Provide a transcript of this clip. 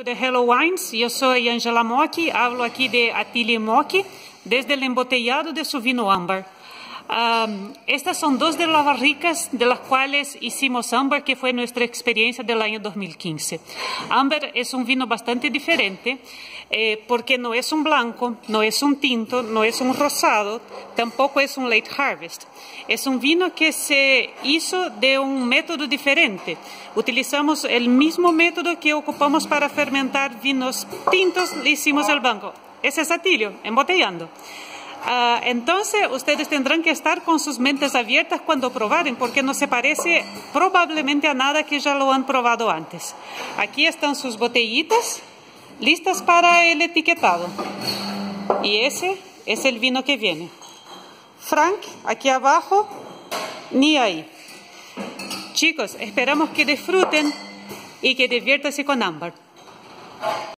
De Hello Wines, yo soy Angela Mocchi, hablo aquí de Atelier Mocchi, desde el embotellado de su vino ámbar. Estas son dos de las barricas de las cuales hicimos ámbar, que fue nuestra experiencia del año 2015. Ámbar es un vino bastante diferente porque no es un blanco, no es un tinto, no es un rosado, tampoco es un late harvest. Es un vino que se hizo de un método diferente. Utilizamos el mismo método que ocupamos para fermentar vinos tintos, le hicimos el blanco. Ese es Atelier, embotellando. Entonces, ustedes tendrán que estar con sus mentes abiertas cuando provaren, porque no se parece probablemente a nada que ya lo han probado antes. Aquí están sus botellitas, listas para el etiquetado. Y ese es el vino que viene. Frank, aquí abajo, ni ahí. Chicos, esperamos que disfruten y que diviértanse con ámbar.